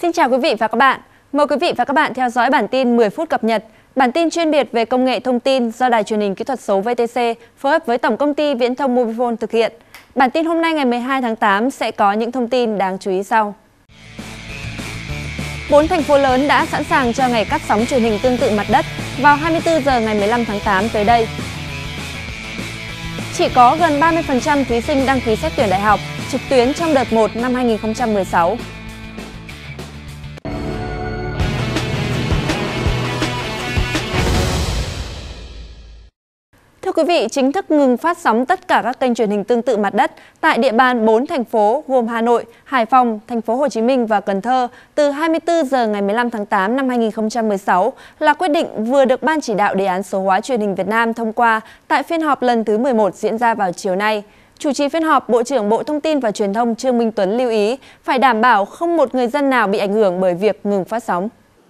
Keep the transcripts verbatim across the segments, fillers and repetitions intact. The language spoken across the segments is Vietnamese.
Xin chào quý vị và các bạn. Mời quý vị và các bạn theo dõi bản tin mười phút cập nhật. Bản tin chuyên biệt về công nghệ thông tin do Đài Truyền hình Kỹ thuật số vê tê xê phối hợp với Tổng công ty Viễn thông Mobifone thực hiện. Bản tin hôm nay ngày mười hai tháng tám sẽ có những thông tin đáng chú ý sau. Bốn thành phố lớn đã sẵn sàng cho ngày cắt sóng truyền hình tương tự mặt đất vào hai mươi tư giờ ngày mười lăm tháng tám tới đây. Chỉ có gần ba mươi phần trăm thí sinh đăng ký xét tuyển đại học trực tuyến trong đợt một năm hai nghìn không trăm mười sáu. Thưa quý vị, chính thức ngừng phát sóng tất cả các kênh truyền hình tương tự mặt đất tại địa bàn bốn thành phố gồm Hà Nội, Hải Phòng, Thành phố Hồ Chí Minh và Cần Thơ từ hai mươi tư giờ ngày mười lăm tháng tám năm hai nghìn không trăm mười sáu là quyết định vừa được Ban chỉ đạo đề án số hóa truyền hình Việt Nam thông qua tại phiên họp lần thứ mười một diễn ra vào chiều nay. Chủ trì phiên họp, Bộ trưởng Bộ Thông tin và Truyền thông Trương Minh Tuấn lưu ý phải đảm bảo không một người dân nào bị ảnh hưởng bởi việc ngừng phát sóng.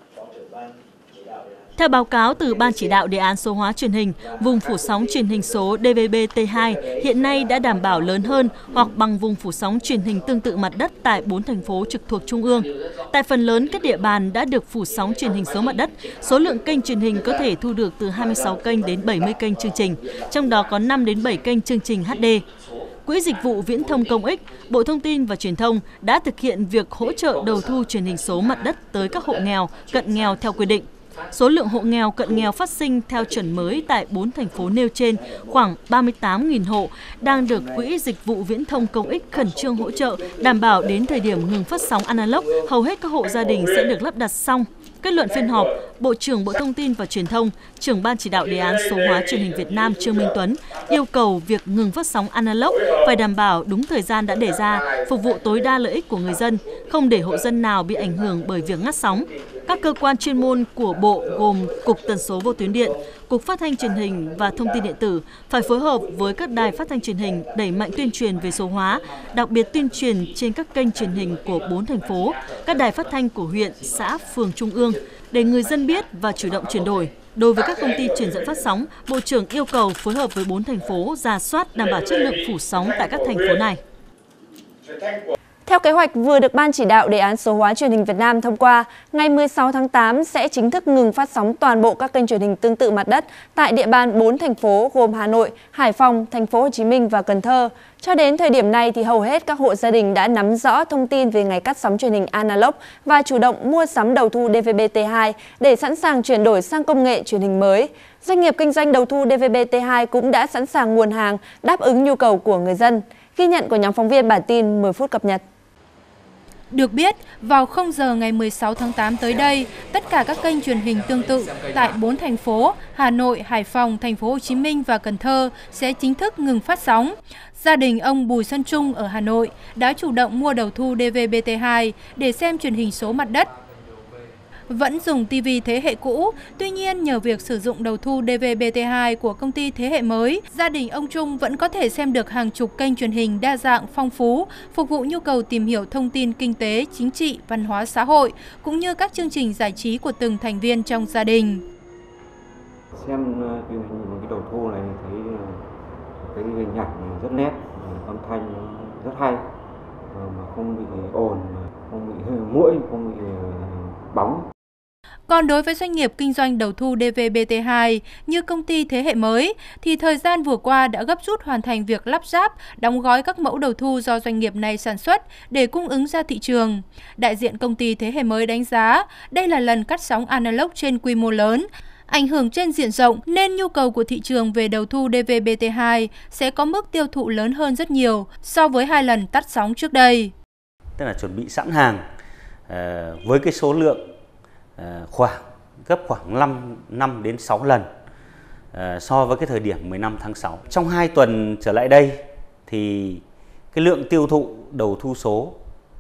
Theo báo cáo từ Ban chỉ đạo đề án số hóa truyền hình, vùng phủ sóng truyền hình số D V B T hai hiện nay đã đảm bảo lớn hơn hoặc bằng vùng phủ sóng truyền hình tương tự mặt đất tại bốn thành phố trực thuộc Trung ương. Tại phần lớn các địa bàn đã được phủ sóng truyền hình số mặt đất, số lượng kênh truyền hình có thể thu được từ hai mươi sáu kênh đến bảy mươi kênh chương trình, trong đó có năm đến bảy kênh chương trình H D. Quỹ Dịch vụ Viễn thông Công ích, Bộ Thông tin và Truyền thông đã thực hiện việc hỗ trợ đầu thu truyền hình số mặt đất tới các hộ nghèo, cận nghèo theo quy định. Số lượng hộ nghèo cận nghèo phát sinh theo chuẩn mới tại bốn thành phố nêu trên khoảng ba mươi tám nghìn hộ đang được Quỹ Dịch vụ Viễn thông Công ích khẩn trương hỗ trợ, đảm bảo đến thời điểm ngừng phát sóng analog, hầu hết các hộ gia đình sẽ được lắp đặt xong. Kết luận phiên họp, Bộ trưởng Bộ Thông tin và Truyền thông, trưởng Ban chỉ đạo đề án số hóa truyền hình Việt Nam Trương Minh Tuấn yêu cầu việc ngừng phát sóng analog phải đảm bảo đúng thời gian đã đề ra, phục vụ tối đa lợi ích của người dân, không để hộ dân nào bị ảnh hưởng bởi việc ngắt sóng. Các cơ quan chuyên môn của Bộ gồm Cục Tần số Vô tuyến điện, Cục Phát thanh Truyền hình và Thông tin điện tử phải phối hợp với các đài phát thanh truyền hình đẩy mạnh tuyên truyền về số hóa, đặc biệt tuyên truyền trên các kênh truyền hình của bốn thành phố, các đài phát thanh của huyện, xã, phường trung ương để người dân biết và chủ động chuyển đổi. Đối với các công ty truyền dẫn phát sóng, Bộ trưởng yêu cầu phối hợp với bốn thành phố rà soát đảm bảo chất lượng phủ sóng tại các thành phố này. Theo kế hoạch vừa được Ban chỉ đạo đề án số hóa truyền hình Việt Nam thông qua, ngày mười sáu tháng tám sẽ chính thức ngừng phát sóng toàn bộ các kênh truyền hình tương tự mặt đất tại địa bàn bốn thành phố gồm Hà Nội, Hải Phòng, Thành phố Hồ Chí Minh và Cần Thơ. Cho đến thời điểm này thì hầu hết các hộ gia đình đã nắm rõ thông tin về ngày cắt sóng truyền hình analog và chủ động mua sắm đầu thu D V B T hai để sẵn sàng chuyển đổi sang công nghệ truyền hình mới. Doanh nghiệp kinh doanh đầu thu D V B T hai cũng đã sẵn sàng nguồn hàng đáp ứng nhu cầu của người dân. Ghi nhận của nhóm phóng viên bản tin mười phút cập nhật. Được biết, vào không giờ ngày mười sáu tháng tám tới đây, tất cả các kênh truyền hình tương tự tại bốn thành phố Hà Nội, Hải Phòng, Thành phố Hồ Chí Minh và Cần Thơ sẽ chính thức ngừng phát sóng. Gia đình ông Bùi Xuân Trung ở Hà Nội đã chủ động mua đầu thu D V B T hai để xem truyền hình số mặt đất. Vẫn dùng ti vi thế hệ cũ, tuy nhiên nhờ việc sử dụng đầu thu D V B T hai của công ty thế hệ mới, gia đình ông Trung vẫn có thể xem được hàng chục kênh truyền hình đa dạng phong phú, phục vụ nhu cầu tìm hiểu thông tin kinh tế, chính trị, văn hóa xã hội, cũng như các chương trình giải trí của từng thành viên trong gia đình. Xem cái, cái đầu thu này thấy cái hình ảnh rất nét, âm thanh rất hay, mà không bị ồn, không bị muỗi, không bị bóng. Còn đối với doanh nghiệp kinh doanh đầu thu D V B T hai như công ty thế hệ mới, thì thời gian vừa qua đã gấp rút hoàn thành việc lắp ráp, đóng gói các mẫu đầu thu do doanh nghiệp này sản xuất để cung ứng ra thị trường. Đại diện công ty thế hệ mới đánh giá đây là lần cắt sóng analog trên quy mô lớn, ảnh hưởng trên diện rộng nên nhu cầu của thị trường về đầu thu D V B T hai sẽ có mức tiêu thụ lớn hơn rất nhiều so với hai lần tắt sóng trước đây. Tức là chuẩn bị sẵn hàng uh, với cái số lượng khoảng gấp khoảng năm đến sáu lần uh, so với cái thời điểm mười lăm tháng sáu. Trong hai tuần trở lại đây thì cái lượng tiêu thụ đầu thu số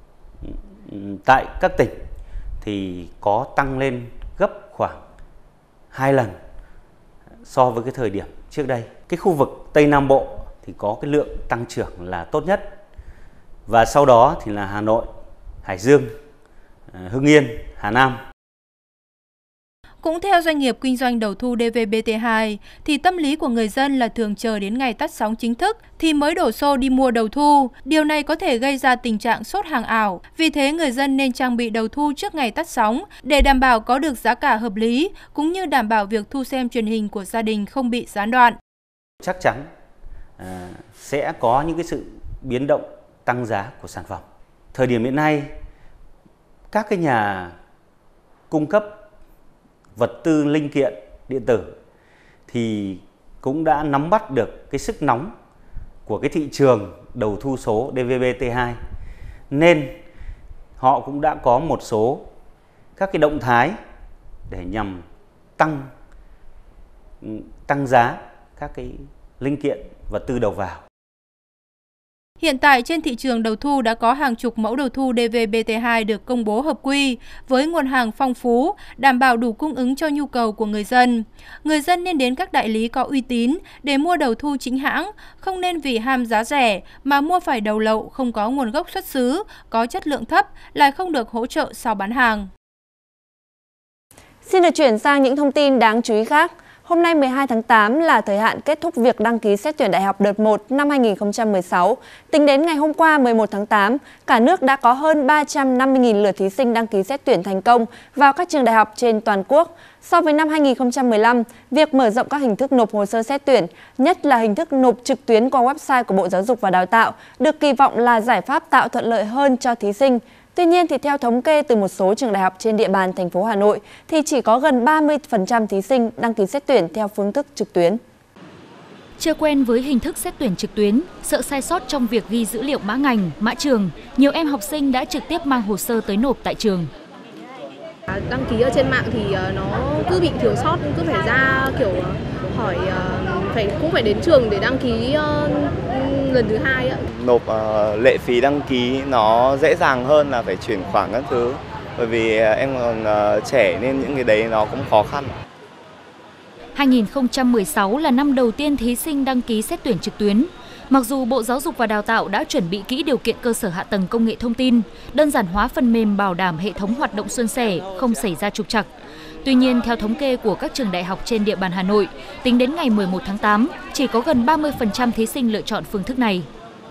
tại các tỉnh thì có tăng lên gấp khoảng hai lần so với cái thời điểm trước đây. Cái khu vực Tây Nam Bộ thì có cái lượng tăng trưởng là tốt nhất, và sau đó thì là Hà Nội, Hải Dương, Hưng Yên, Hà Nam. Cũng theo doanh nghiệp kinh doanh đầu thu đê vê bê tê hai, thì tâm lý của người dân là thường chờ đến ngày tắt sóng chính thức thì mới đổ xô đi mua đầu thu. Điều này có thể gây ra tình trạng sốt hàng ảo. Vì thế, người dân nên trang bị đầu thu trước ngày tắt sóng để đảm bảo có được giá cả hợp lý, cũng như đảm bảo việc thu xem truyền hình của gia đình không bị gián đoạn. Chắc chắn à, sẽ có những cái sự biến động tăng giá của sản phẩm. Thời điểm hiện nay, các cái nhà cung cấp vật tư linh kiện điện tử thì cũng đã nắm bắt được cái sức nóng của cái thị trường đầu thu số đê vê bê tê hai, nên họ cũng đã có một số các cái động thái để nhằm tăng tăng giá các cái linh kiện vật tư đầu vào. Hiện tại trên thị trường đầu thu đã có hàng chục mẫu đầu thu đê vê bê tê hai được công bố hợp quy với nguồn hàng phong phú, đảm bảo đủ cung ứng cho nhu cầu của người dân. Người dân nên đến các đại lý có uy tín để mua đầu thu chính hãng, không nên vì ham giá rẻ mà mua phải đầu lậu không có nguồn gốc xuất xứ, có chất lượng thấp, lại không được hỗ trợ sau bán hàng. Xin được chuyển sang những thông tin đáng chú ý khác. Hôm nay mười hai tháng tám là thời hạn kết thúc việc đăng ký xét tuyển đại học đợt một năm hai nghìn không trăm mười sáu. Tính đến ngày hôm qua mười một tháng tám, cả nước đã có hơn ba trăm năm mươi nghìn lượt thí sinh đăng ký xét tuyển thành công vào các trường đại học trên toàn quốc. So với năm hai nghìn không trăm mười lăm, việc mở rộng các hình thức nộp hồ sơ xét tuyển, nhất là hình thức nộp trực tuyến qua website của Bộ Giáo dục và Đào tạo, được kỳ vọng là giải pháp tạo thuận lợi hơn cho thí sinh. Tuy nhiên, thì theo thống kê từ một số trường đại học trên địa bàn thành phố Hà Nội, thì chỉ có gần ba mươi phần trăm thí sinh đăng ký xét tuyển theo phương thức trực tuyến. Chưa quen với hình thức xét tuyển trực tuyến, sợ sai sót trong việc ghi dữ liệu mã ngành, mã trường, nhiều em học sinh đã trực tiếp mang hồ sơ tới nộp tại trường. Đăng ký ở trên mạng thì nó cứ bị thiếu sót, cứ phải ra kiểu hỏi, phải cũng phải đến trường để đăng ký lần thứ hai ạ. Nộp uh, lệ phí đăng ký nó dễ dàng hơn là phải chuyển khoản các thứ, bởi vì em còn uh, trẻ nên những cái đấy nó cũng khó khăn. hai nghìn không trăm mười sáu là năm đầu tiên thí sinh đăng ký xét tuyển trực tuyến. Mặc dù Bộ Giáo dục và Đào tạo đã chuẩn bị kỹ điều kiện cơ sở hạ tầng công nghệ thông tin, đơn giản hóa phần mềm bảo đảm hệ thống hoạt động suôn sẻ, không xảy ra trục trặc. Tuy nhiên, theo thống kê của các trường đại học trên địa bàn Hà Nội, tính đến ngày mười một tháng tám, chỉ có gần ba mươi phần trăm thí sinh lựa chọn phương thức này.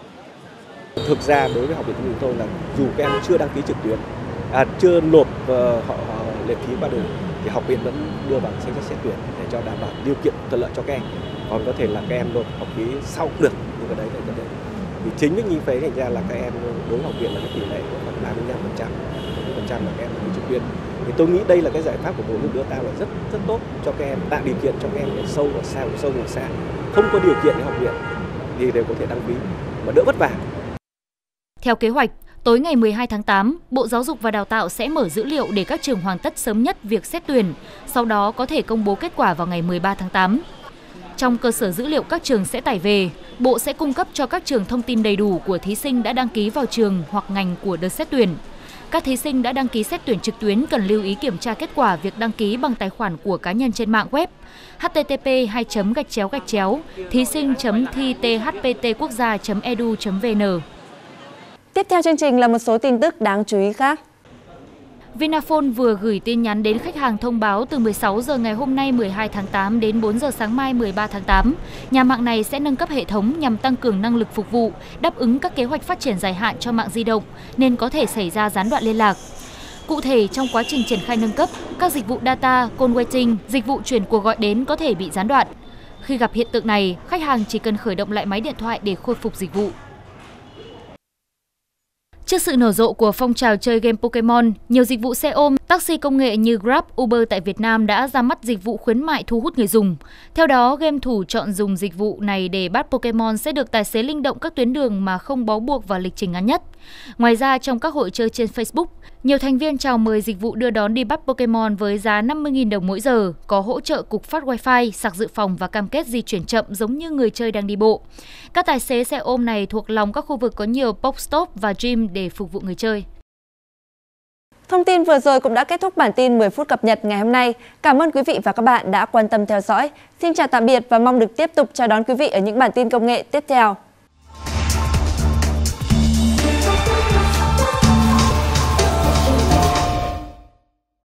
Thực ra đối với học viện chúng tôi là dù các em chưa đăng ký trực tuyến, à, chưa nộp uh, họ, họ lệ phí qua đường, thì học viện vẫn đưa vào danh sách xét tuyển để cho đảm bảo điều kiện thuận lợi cho các em. Còn có thể là các em nộp học phí sau cũng được, nhưng cái đấy là có thể. Vì chính những như thế thành ra là các em đối với học viện là cái tỷ lệ khoảng ba mươi lăm phần trăm, bốn mươi phần trăm là các em đăng ký trực tuyến. Thì tôi nghĩ đây là cái giải pháp của Bộ đưa ra là rất rất tốt cho các em, tạo điều kiện cho các em ở sâu ở xa, ở sâu ở xa, không có điều kiện để học viện thì đều có thể đăng ký mà đỡ vất vả. Theo kế hoạch, tối ngày mười hai tháng tám, Bộ Giáo dục và Đào tạo sẽ mở dữ liệu để các trường hoàn tất sớm nhất việc xét tuyển, sau đó có thể công bố kết quả vào ngày mười ba tháng tám. Trong cơ sở dữ liệu các trường sẽ tải về, Bộ sẽ cung cấp cho các trường thông tin đầy đủ của thí sinh đã đăng ký vào trường hoặc ngành của đợt xét tuyển. Các thí sinh đã đăng ký xét tuyển trực tuyến cần lưu ý kiểm tra kết quả việc đăng ký bằng tài khoản của cá nhân trên mạng web h t t p hai gạch chéo gạch chéo thí sinh chấm thi t h p t quốc gia chấm e d u chấm v n. Tiếp theo chương trình là một số tin tức đáng chú ý khác. Vinaphone vừa gửi tin nhắn đến khách hàng thông báo từ mười sáu giờ ngày hôm nay mười hai tháng tám đến bốn giờ sáng mai mười ba tháng tám. Nhà mạng này sẽ nâng cấp hệ thống nhằm tăng cường năng lực phục vụ, đáp ứng các kế hoạch phát triển dài hạn cho mạng di động, nên có thể xảy ra gián đoạn liên lạc. Cụ thể, trong quá trình triển khai nâng cấp, các dịch vụ data, call waiting, dịch vụ chuyển cuộc gọi đến có thể bị gián đoạn. Khi gặp hiện tượng này, khách hàng chỉ cần khởi động lại máy điện thoại để khôi phục dịch vụ. Trước sự nở rộ của phong trào chơi game Pokemon, nhiều dịch vụ xe ôm, taxi công nghệ như Grab, Uber tại Việt Nam đã ra mắt dịch vụ khuyến mại thu hút người dùng. Theo đó, game thủ chọn dùng dịch vụ này để bắt Pokemon sẽ được tài xế linh động các tuyến đường mà không bó buộc vào lịch trình ngắn nhất. Ngoài ra, trong các hội chơi trên Facebook, nhiều thành viên chào mời dịch vụ đưa đón đi bắt Pokemon với giá năm mươi nghìn đồng mỗi giờ, có hỗ trợ cục phát Wi-Fi, sạc dự phòng và cam kết di chuyển chậm giống như người chơi đang đi bộ. Các tài xế xe ôm này thuộc lòng các khu vực có nhiều Pokestop và gym để phục vụ người chơi. Thông tin vừa rồi cũng đã kết thúc bản tin mười phút cập nhật ngày hôm nay. Cảm ơn quý vị và các bạn đã quan tâm theo dõi. Xin chào tạm biệt và mong được tiếp tục chào đón quý vị ở những bản tin công nghệ tiếp theo.